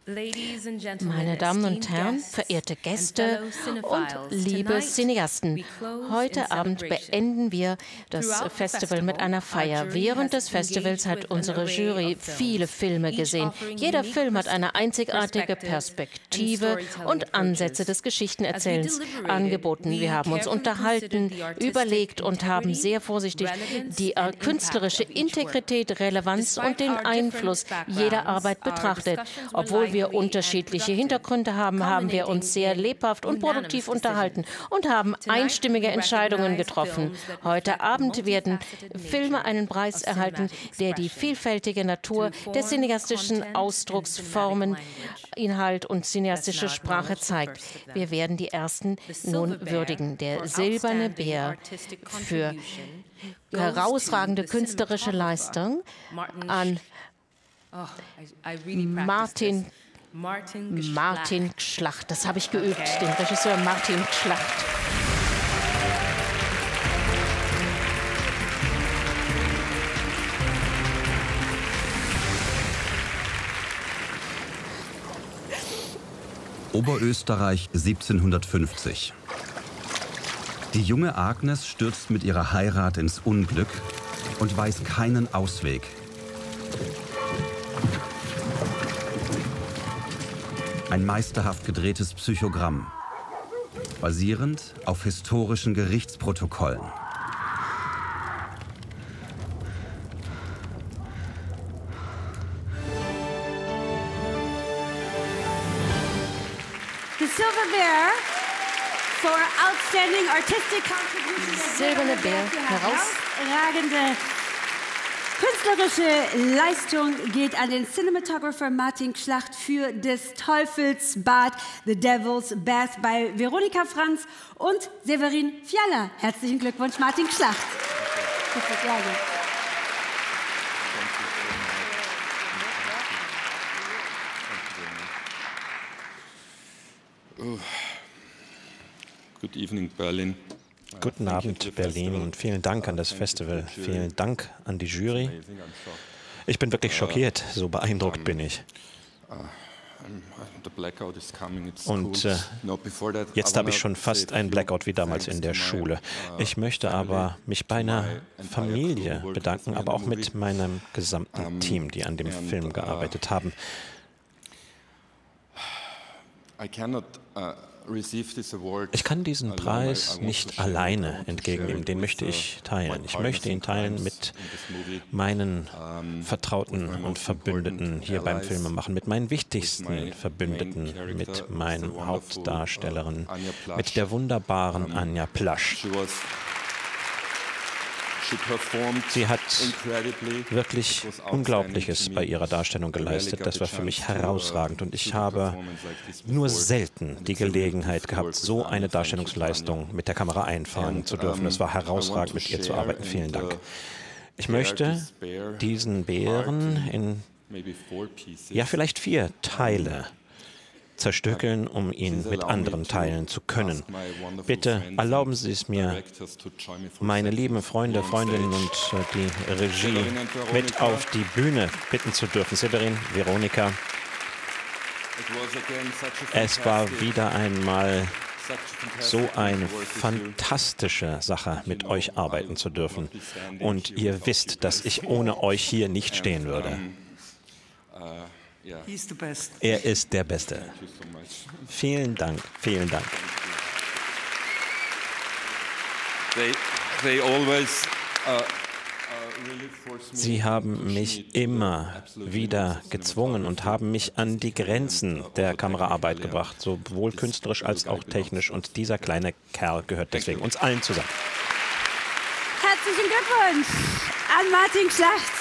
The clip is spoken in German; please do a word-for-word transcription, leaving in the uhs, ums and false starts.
Meine Damen und Herren, verehrte Gäste und liebe Cineasten, heute Abend beenden wir das Festival mit einer Feier. Während des Festivals hat unsere Jury viele Filme gesehen. Jeder Film hat eine einzigartige Perspektive und Ansätze des Geschichtenerzählens angeboten. Wir haben uns unterhalten, überlegt und haben sehr vorsichtig die künstlerische Integrität, Relevanz und den Einfluss jeder Arbeit betrachtet. Obwohl wir unterschiedliche Hintergründe haben, haben wir uns sehr lebhaft und produktiv unterhalten und haben einstimmige Entscheidungen getroffen. Heute Abend werden Filme einen Preis erhalten, der die vielfältige Natur der cineastischen Ausdrucksformen, Inhalt und cineastische Sprache zeigt. Wir werden die ersten nun würdigen. Der Silberne Bär für herausragende künstlerische Leistung an Martin Martin Schlacht. Das habe ich geübt, den Regisseur Martin Schlacht. Oberösterreich siebzehnhundertfünfzig. Die junge Agnes stürzt mit ihrer Heirat ins Unglück und weiß keinen Ausweg. Ein meisterhaft gedrehtes Psychogramm, basierend auf historischen Gerichtsprotokollen. The Silver Bear for outstanding artistic contributions. Silberne Bär, herausragende künstlerische Leistung geht an den Cinematographer Martin Schlacht für Des Teufels Bad, The Devil's Bath bei Veronika Franz und Severin Fiala. Herzlichen Glückwunsch, Martin Schlacht. Bitte, gerne. Good evening, Berlin. Guten Abend, Berlin, und vielen Dank an das Festival. Vielen Dank an die Jury. Ich bin wirklich schockiert, so beeindruckt bin ich. Und äh, jetzt habe ich schon fast einen Blackout wie damals in der Schule. Ich möchte aber mich bei einer Familie bedanken, aber auch mit meinem gesamten Team, die an dem Film gearbeitet haben. Ich kann diesen Preis nicht alleine entgegennehmen, den möchte ich teilen. Ich möchte ihn teilen mit meinen Vertrauten und Verbündeten hier beim Filmemachen, mit meinen wichtigsten Verbündeten, mit meiner Hauptdarstellerin, mit der wunderbaren Anja Plasch. Sie hat wirklich Unglaubliches bei ihrer Darstellung geleistet. Das war für mich herausragend und ich habe nur selten die Gelegenheit gehabt, so eine Darstellungsleistung mit der Kamera einfangen zu dürfen. Es war herausragend, mit ihr zu arbeiten. Vielen Dank. Ich möchte diesen Bären in, ja, vielleicht vier Teile zerstückeln, um ihn mit anderen teilen zu können. Bitte erlauben Sie es mir, meine lieben Freunde, Freundinnen und die Regie mit auf die Bühne bitten zu dürfen. Severin, Veronika, es war wieder einmal so eine fantastische Sache, mit euch arbeiten zu dürfen. Und ihr wisst, dass ich ohne euch hier nicht stehen würde. Er ist der Beste. Vielen Dank, vielen Dank. Sie haben mich immer wieder gezwungen und haben mich an die Grenzen der Kameraarbeit gebracht, sowohl künstlerisch als auch technisch. Und dieser kleine Kerl gehört deswegen uns allen zusammen. Herzlichen Glückwunsch an Martin Schlacht.